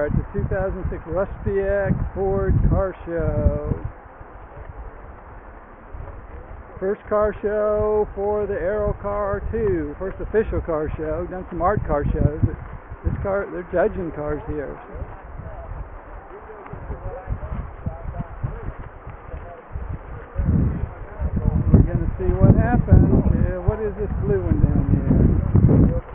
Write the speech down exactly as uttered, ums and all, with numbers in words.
are at the two thousand six Rusty Eck Ford car show. First car show for the AeroCar two. First official car show. We've done some art car shows, but this car, they're judging cars here. We're going to see what happens. Yeah, what is this blue one down here?